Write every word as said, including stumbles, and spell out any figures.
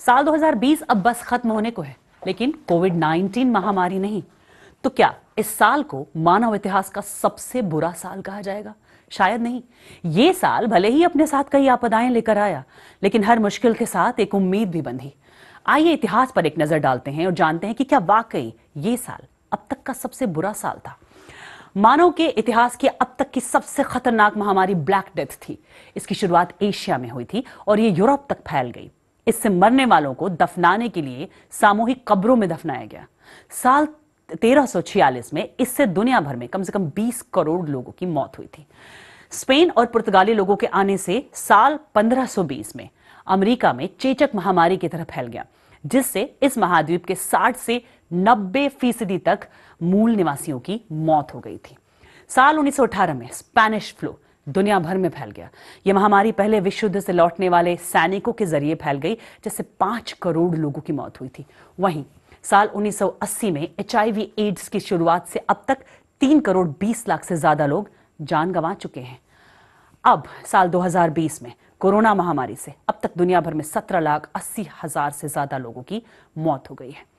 साल दो हज़ार बीस अब बस खत्म होने को है, लेकिन कोविड उन्नीस महामारी नहीं। तो क्या इस साल को मानव इतिहास का सबसे बुरा साल कहा जाएगा? शायद नहीं। ये साल भले ही अपने साथ कई आपदाएं लेकर आया, लेकिन हर मुश्किल के साथ एक उम्मीद भी बंधी। आइए इतिहास पर एक नजर डालते हैं और जानते हैं कि क्या वाकई ये साल अब तक का सबसे बुरा साल था। मानव के इतिहास की अब तक की सबसे खतरनाक महामारी ब्लैक डेथ थी। इसकी शुरुआत एशिया में हुई थी और ये यूरोप तक फैल गई। इससे मरने वालों को दफनाने के लिए सामूहिक कब्रों में दफनाया गया। साल तेरह सौ छियालीस में इससे दुनिया भर में कम से कम बीस करोड़ लोगों की मौत हुई थी। स्पेन और पुर्तगाली लोगों के आने से साल पंद्रह सौ बीस में अमेरिका में चेचक महामारी की तरह फैल गया, जिससे इस महाद्वीप के साठ से नब्बे फीसदी तक मूल निवासियों की मौत हो गई थी। साल उन्नीस सौ अठारह में स्पेनिश फ्लू दुनिया भर में फैल गया। यह महामारी पहले विश्व युद्ध से लौटने वाले सैनिकों के जरिए फैल गई, जिससे पांच करोड़ लोगों की मौत हुई थी। वहीं साल उन्नीस सौ अस्सी में एचआईवी एड्स की शुरुआत से अब तक तीन करोड़ बीस लाख से ज्यादा लोग जान गंवा चुके हैं। अब साल दो हज़ार बीस में कोरोना महामारी से अब तक दुनिया भर में सत्रह लाख अस्सी हजार से ज्यादा लोगों की मौत हो गई है।